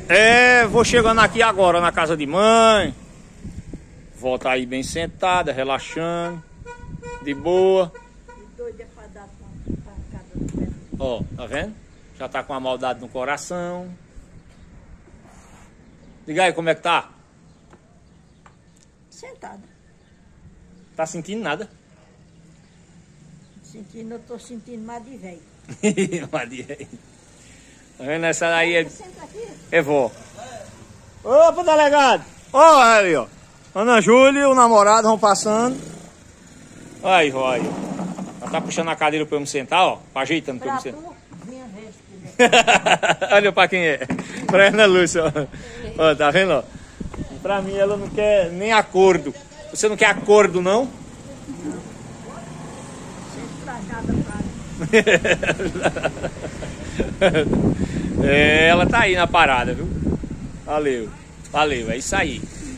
Vou chegando aqui agora na casa de mãe. Volta aí bem sentada, relaxando. De boa. Doida pra dar pancada no pé. Ó, tá vendo? Já tá com a maldade no coração. Diga aí como é que tá? Sentada. Tá sentindo nada? Eu tô sentindo mais de velho. Maria. Tá vendo? Essa aí Senta aqui. é vó. Opa, delegado! Ó, aí, ó. Ana Júlia e o namorado vão passando. Aí, vó, aí. Ela tá puxando a cadeira pra eu me sentar, ó. Ajeitando pra eu me sentar. Minha vez. Olha pra quem é. Pra Ana Lúcia, ó. Ó, tá vendo, ó? Pra mim ela não quer nem acordo. Você não quer acordo, não? Ela tá aí na parada, viu? Valeu, valeu, é isso aí.